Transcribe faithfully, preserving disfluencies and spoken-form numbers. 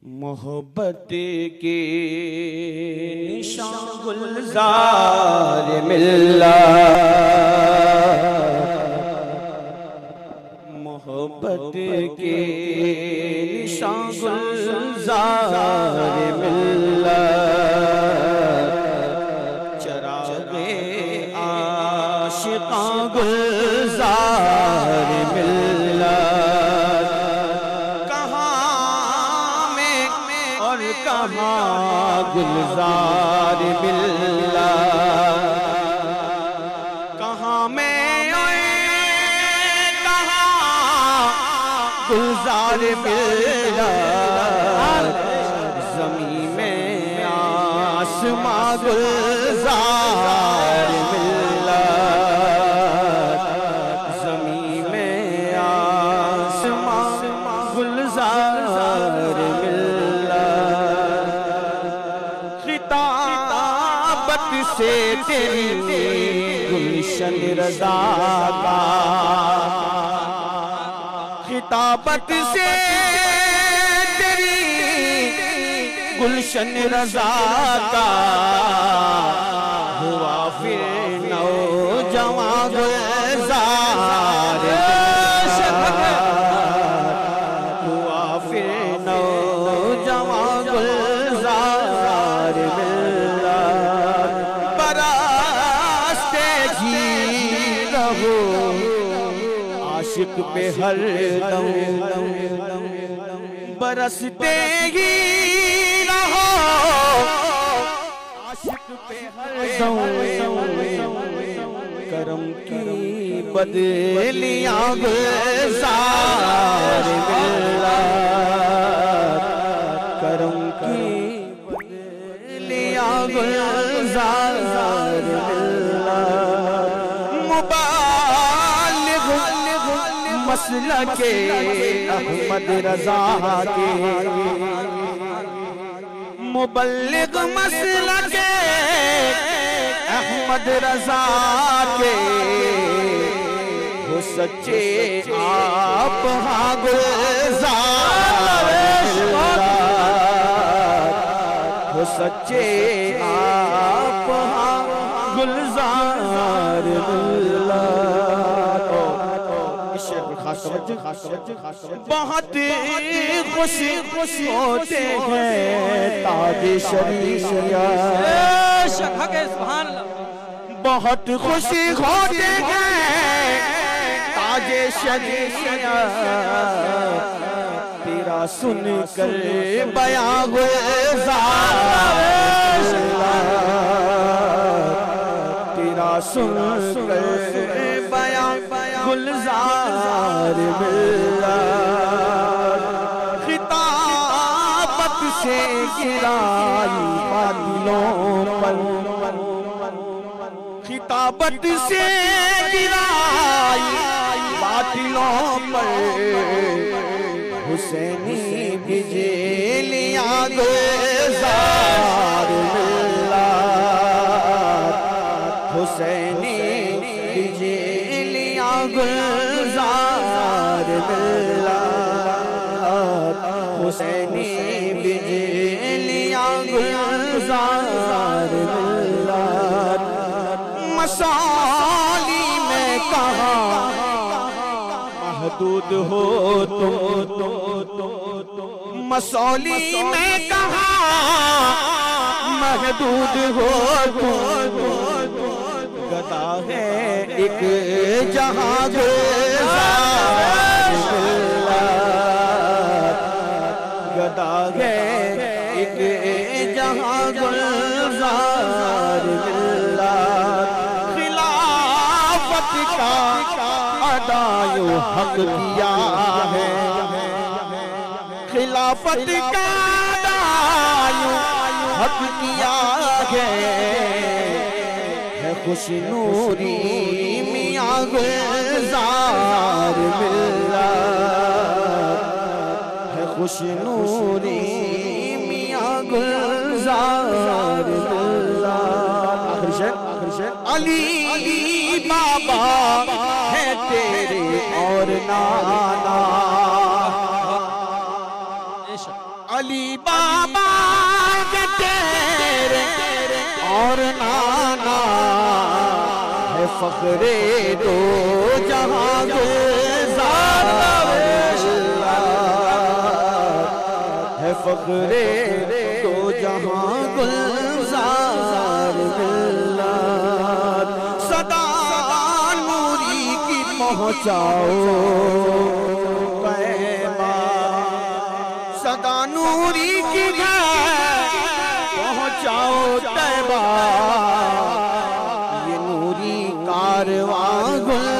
मोहब्बत के निशान गुलजार मिल्लत, मोहब्बत के निशान गुलजार मिल्लत, चरागे आशिकां गुलजार मिल्लत, कहाँ गुलजार मिल्लत, कहाँ में कहाँ गुलजार मिल्लत, ज़मीं में आसमां गुलजार मिल्लत, ज़मीं में आसमां गुलजार से तेरी गुलशन रज़ा का, खिताबत से तेरी गुलशन रज़ा का, हुआ फिर नौजवां गुलजार, हुआ फिर नौजवां गुलजार आशिक पे हर दम बरसते ही रहो, आशिक पे हर दम करम की बदलियां गुलजार मिल्लत, करम की बदलियां गुलजार मिल्लत, मसला के अहमद रज़ा के, मुबल्लिग मसला के अहमद रज़ा के, वो सच्चे आप हाँ गुलजार मिल्लत, वो सच्चे आप हाँ गुलजार मिल्लत। बहुत खुशी खुशी होते हैं ताज शरीयत, बहुत खुशी होते हैं ताज शरीयत, तेरा सुन कर बयां गुलजार, तेरा सुन कर बयां गुलजार मिल्लत, खिताबत से गिराई बादलों पर, खिताबत से गिराई बादलों पर, हुसैनी बिजलियां गुलजार मिल्लत, हुसैनी गुलजार मिल्लत, हुसैनी बिजलियां गुलजार मिल्लत, मसाली में कहाँ महदूद हो तो, मसाली में कहाँ महदूद हो तो, गदा है एक जहां गुलजार मिल्लत, गदा है एक जहां गुलजार मिल्लत, खिलाफत का अदायो हक किया है, खिलाफत का अदायो हक किया है, खुशनूरी मियां गुलजार मिल्लत, है खुशनूरी मियां गुलजार मिल्लत। आखिर शेर, आखिर शेर, अली बाबा है तेरे और नाना, अली बाबा के तेरे और नाना है फखरे दो जहां गुलजार है फखरे दो जहां गुलजार सदा नूरी की पहुँचाओ सदा नूरी की पहुँचाओ तैबा ये नूरी कारवां गुल